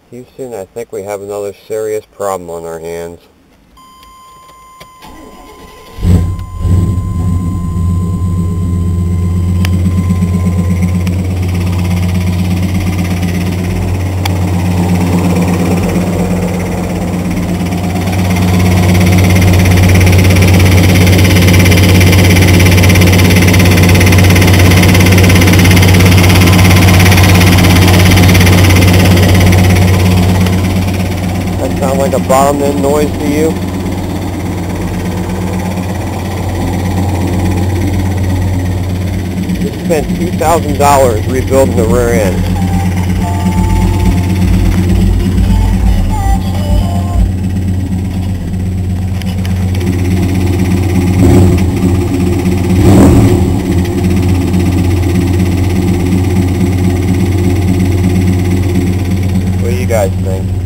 Houston, I think we have another serious problem on our hands. That sound like a bottom end noise to you? We spent $2,000 rebuilding the rear end. What do you guys think?